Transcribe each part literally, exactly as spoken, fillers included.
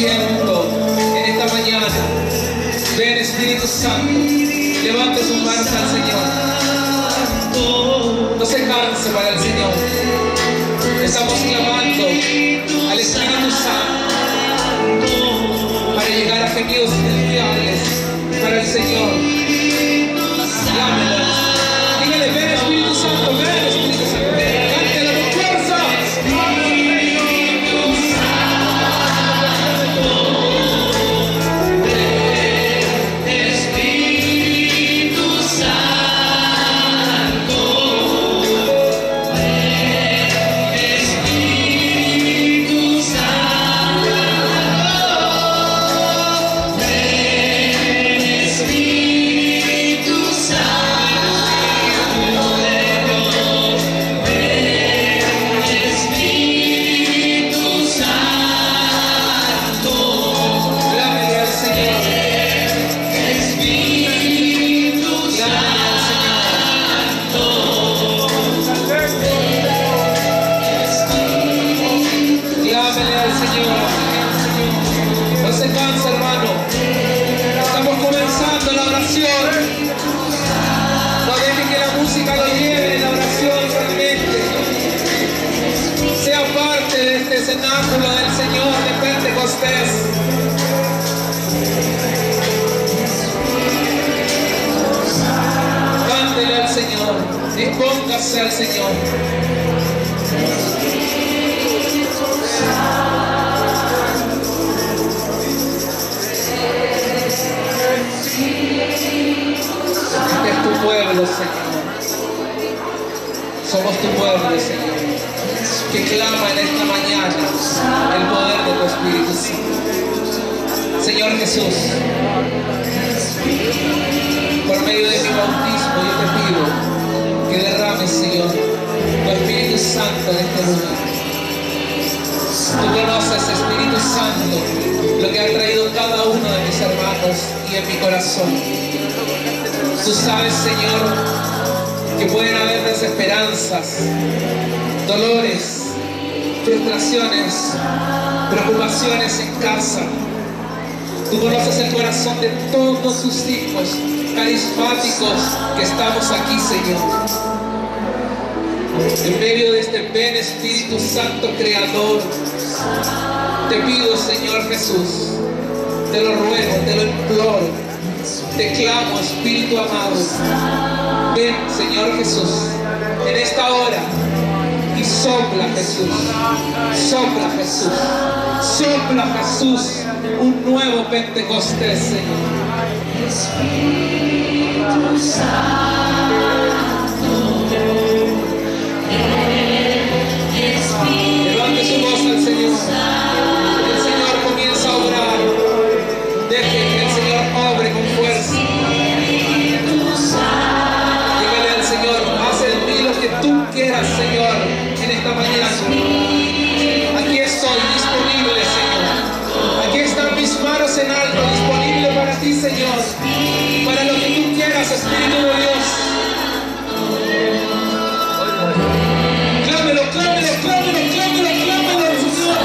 viento en esta mañana. Ven, Espíritu Santo, levante sus manos al Señor. No se canse para el Señor. Estamos clamando al Espíritu Santo para llegar a gemidos celestiales para el Señor. Llámelo. Dígale, ven, Espíritu Santo, ven, Espíritu Santo, ven. Cántelo con fuerza. Cenáculo del Señor de Pentecostés. Cántele al Señor, dispóngase al Señor. Este es tu pueblo, Señor. Somos tu pueblo, Señor, que clama en esta mañana el poder de tu Espíritu Santo. Señor Jesús, por medio de mi bautismo yo te pido que derrames, Señor, tu Espíritu Santo en este lugar. Tú conoces, Espíritu Santo, lo que ha traído cada uno de mis hermanos y en mi corazón. Tú sabes, Señor, que pueden haber desesperanzas, dolores, frustraciones, preocupaciones en casa. Tú conoces el corazón de todos tus hijos carismáticos que estamos aquí, Señor. En medio de este ven, Espíritu Santo Creador, te pido, Señor Jesús, te lo ruego, te lo imploro, te clamo, Espíritu amado. Ven, Señor Jesús, en esta hora y sopla, Jesús, sopla, Jesús, sopla, Jesús, un nuevo Pentecostés, Señor. Espíritu Santo, levante su voz al Señor. El Señor comienza a orar. Deje que el Señor obre con fuerza. Dígale al Señor, haz en mí lo que tú quieras, Señor, en esta mañana. Aquí estoy disponible, Señor. Aquí están mis manos en alto, disponible para ti, Señor, para lo que tú quieras, Espíritu de Dios. Clámelo, clámelo, clámelo, clámelo, clámelo al Señor.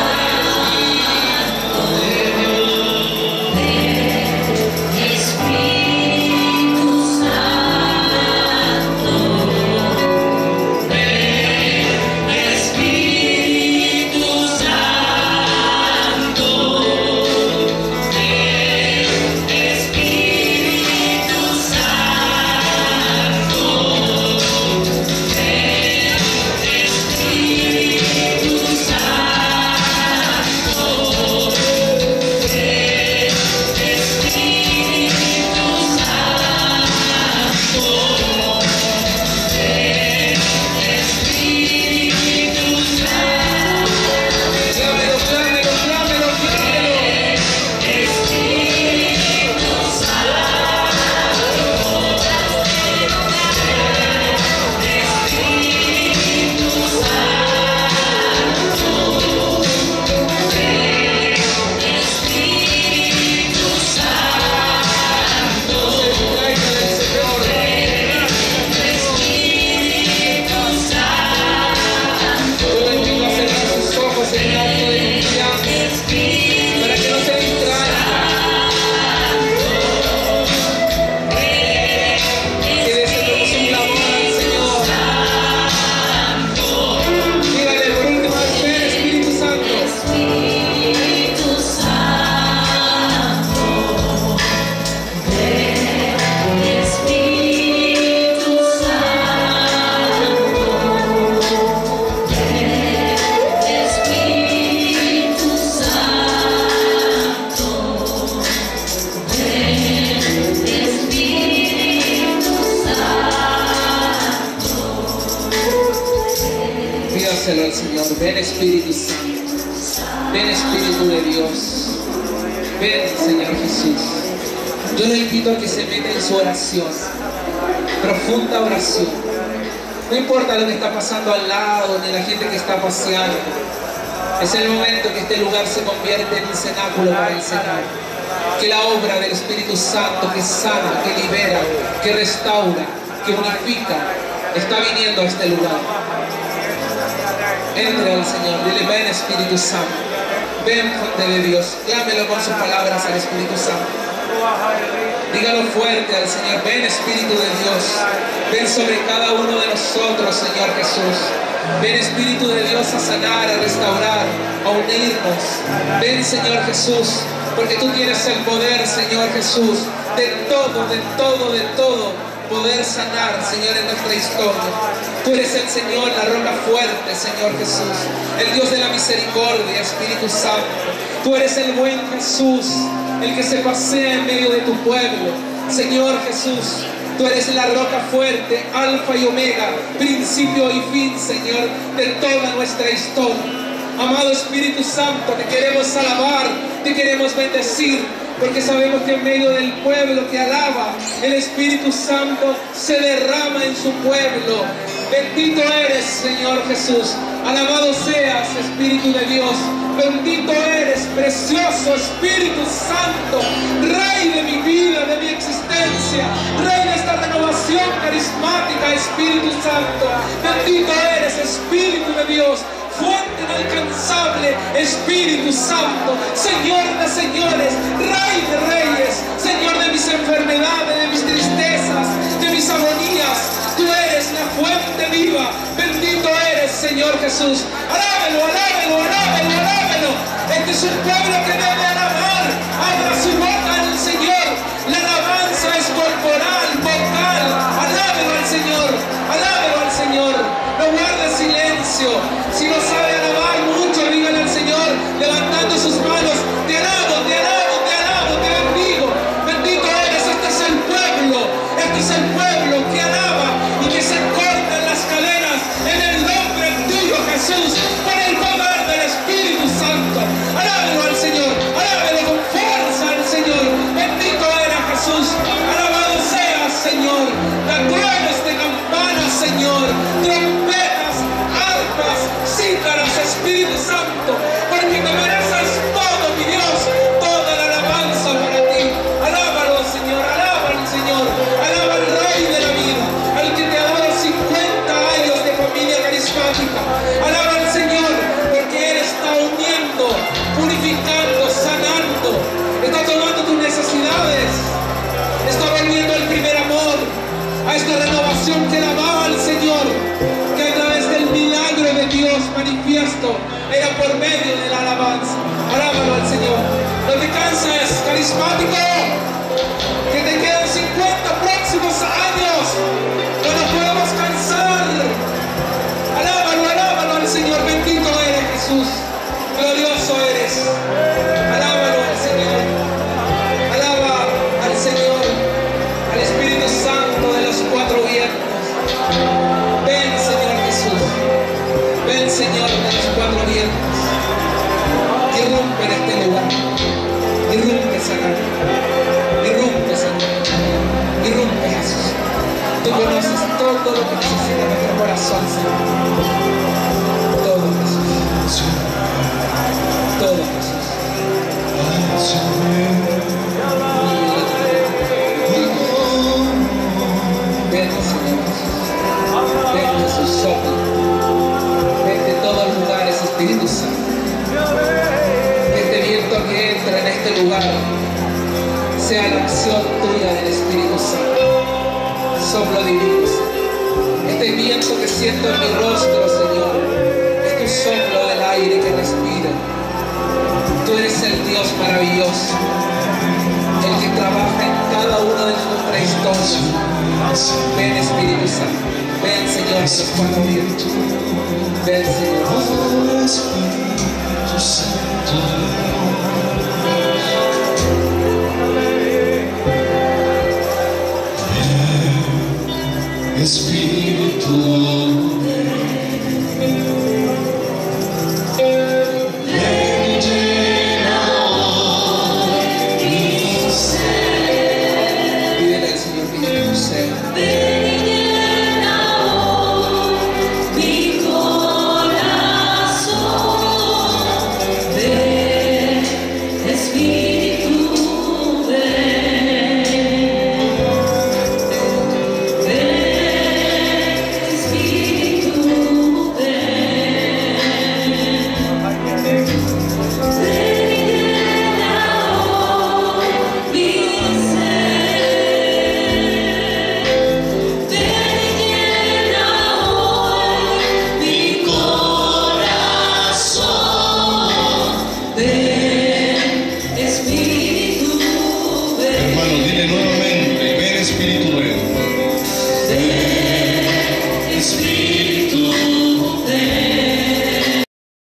Para que no se Espíritu Santo. Ven Espíritu de Dios. Ven Señor Jesús. Yo le invito a que se meta en su oración. Profunda oración. No importa lo que está pasando al lado, ni la gente que está paseando. Es el momento que este lugar se convierte en un cenáculo para el Señor. Que la obra del Espíritu Santo que sana, que libera, que restaura, que unifica, está viniendo a este lugar. Entre al Señor, dile: ven Espíritu Santo, ven fuente de Dios. Clámelo con sus palabras al Espíritu Santo. Dígalo fuerte al Señor: ven Espíritu de Dios, ven sobre cada uno de nosotros, Señor Jesús. Ven Espíritu de Dios a sanar, a restaurar, a unirnos. Ven Señor Jesús, porque tú tienes el poder, Señor Jesús, de todo, de todo, de todo, poder sanar, Señor, en nuestra historia. Tú eres el Señor, la roca fuerte, Señor Jesús, el Dios de la misericordia, Espíritu Santo. Tú eres el buen Jesús, el que se pasea en medio de tu pueblo, Señor Jesús. Tú eres la roca fuerte, alfa y omega, principio y fin, Señor, de toda nuestra historia. Amado Espíritu Santo, te queremos alabar, te queremos bendecir, porque sabemos que en medio del pueblo que alaba, el Espíritu Santo se derrama en su pueblo. Bendito eres, Señor Jesús. Alabado seas, Espíritu de Dios. Bendito eres, precioso Espíritu Santo, Rey de mi vida, de mi existencia, Rey de esta renovación carismática, Espíritu Santo. Bendito eres, Espíritu de Dios, fuente inalcanzable, Espíritu Santo, Señor de señores, Rey de reyes, Señor de mis enfermedades, de mis tristezas, de mis agonías. Tú eres la fuente viva. Bendito eres, Señor Jesús. Alábelo, alábelo, alábelo, alábelo. Este es un pueblo que debe alabar. Abra su boca al Señor. La alabanza es corporal, vocal. Alábelo al Señor, alábelo al Señor. No guarde silencio. Si no sabe alabar mucho, dígale al Señor, levantando sus manos: te alabo, te alabo, te alabo, te bendigo. Bendito eres. Este es el pueblo, este es el pueblo que alaba y que se cortan las cadenas en el nombre tuyo, Jesús, por el poder del Espíritu Santo. Alábelo al Señor, alábelo con fuerza al Señor. Bendito eres, Jesús. Alabado seas, Señor. Da truenos de campanas, Señor, trompetas, arpas, cítaras, Espíritu Santo, porque te mereces todo, mi Dios, toda la alabanza para ti. Alábalo, Señor, alaba al Señor, alaba al Rey de la vida, al que te ha dado cincuenta años de familia carismática. Alaba al Señor, porque Él está uniendo, purificando, sanando, está tomando tus necesidades, está volviendo al primer amor, a esta renovación que alaba al Señor, que a través del milagro de Dios manifiesto era por medio de la alabanza. Alábalo al Señor. No te canses, carismático, que te quedan cincuenta próximos años. No nos podemos cansar. Alábalo, alábalo al Señor. Bendito eres, Jesús. Glorioso eres. Alábalo al Señor. Alaba al Señor, al Espíritu Santo de los cuatro vientos. Ven, Señor Jesús. Ven, Señor de los cuatro vientos. Irrumpe en este lugar. Irrumpe, Señor. Irrumpe, Señor. Irrumpe, Jesús. Tú conoces todo lo que necesita nuestro corazón, Señor. Todo, Jesús. Todo, Jesús. Ven, Señor Jesús. Ven, Jesús, sopla. Ven de todos los lugares, Espíritu Santo. Este viento que entra en este lugar sea la acción tuya del Espíritu Santo. Soplo divino, Señor. Este viento que siento en mi rostro, Señor, es tu soplo del aire que respira. Tú eres el Dios maravilloso, el que trabaja en cada una de nuestras historias. Ven, Espíritu Santo. Ven, Señor, los cuatro vientos. Ven, Señor.